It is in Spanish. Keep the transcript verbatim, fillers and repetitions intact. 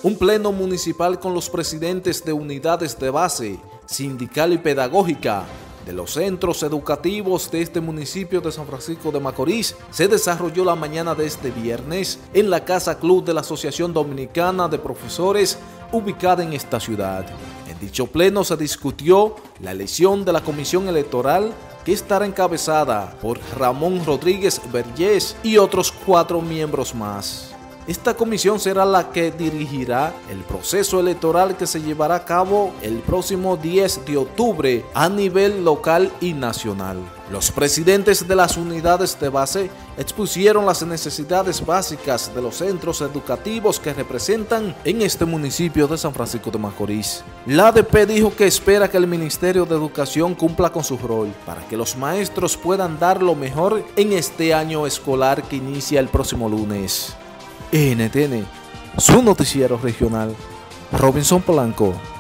Un pleno municipal con los presidentes de unidades de base, sindical y pedagógica de los centros educativos de este municipio de San Francisco de Macorís se desarrolló la mañana de este viernes en la Casa Club de la Asociación Dominicana de Profesores ubicada en esta ciudad. En dicho pleno se discutió la elección de la comisión electoral que estará encabezada por Ramón Rodríguez Vergés y otros cuatro miembros más. Esta comisión será la que dirigirá el proceso electoral que se llevará a cabo el próximo diez de octubre a nivel local y nacional. Los presidentes de las unidades de base expusieron las necesidades básicas de los centros educativos que representan en este municipio de San Francisco de Macorís. La A D P dijo que espera que el Ministerio de Educación cumpla con su rol para que los maestros puedan dar lo mejor en este año escolar que inicia el próximo lunes. N T N, su noticiero regional, Robinson Polanco.